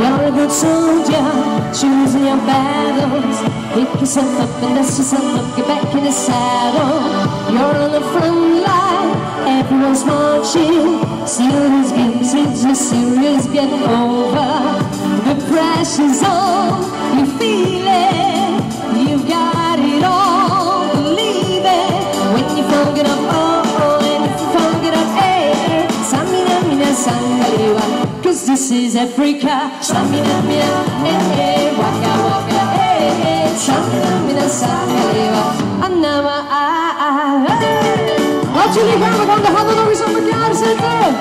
You're a good soldier, choosing your battles. Pick yourself up and dust yourself up, get back in the saddle. You're on the front line, everyone's marching. Serious getting serious getting over. The pressure's on, you feel it. You've got it all, believe it. When you fold it up, oh, and if you fold it up, hey, Samina, mina, sangalewa. Cause this is Africa. Samina, mina, hey, waka, waka, hey, Samina, mina, sangalewa. Annama, hey. Laat jullie gaan, we gaan de handen nog eens op elkaar zetten.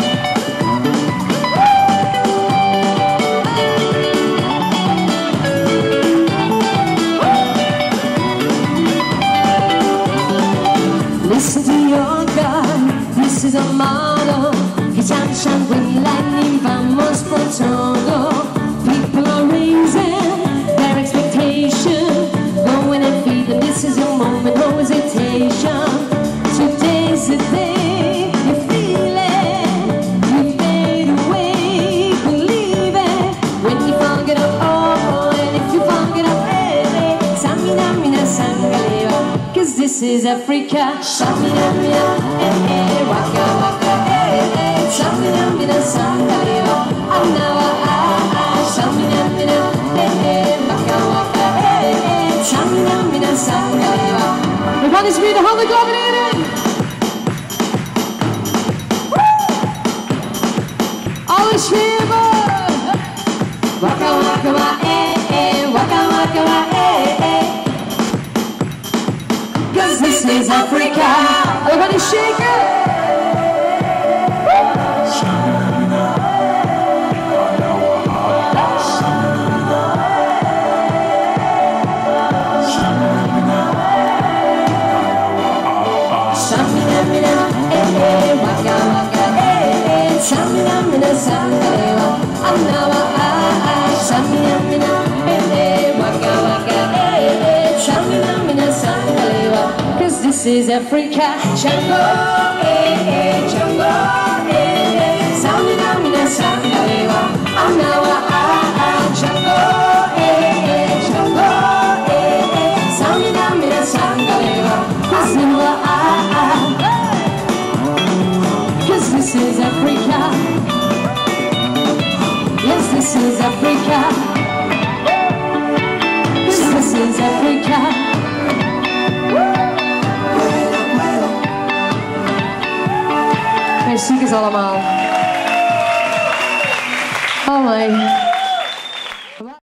Listen to your God, this is a motto. Hitchan, green lightning, vamos por todo. People are raising their expectation. Go in and feed them, this is a moment, no hesitation. Today's the day, you feel it. You fade away, believe it. When you funk it up, oh, and if you funk it up, hey, Samina, mina, sangalewa. Cause this is Africa. Shamina, mina, eh, waka, waka, eh, Shamina, mina, sangalewa. Annawa, Shamina, mina, eh, waka, waka, eh, Shamina, mina, sangalewa. We gaan eens weer de handen combineren. Alle schepen. Waka, waka, wa, waka, waka, wa, Cause this is Africa. Everybody shake it. Shamina, mina, waka, waka, Shamina, mina, sangalewa. Annawa, Shamina, mina, waka, waka, Shamina, mina, sangalewa. Cause this is Africa. Django, Django, Shamina, mina, sangalewa. Annawa, Django, Django, Shamina, mina, sangalewa. Cause this is Africa. Yes, this is Africa. Cause this is Africa. Merci allemaal. Oh my.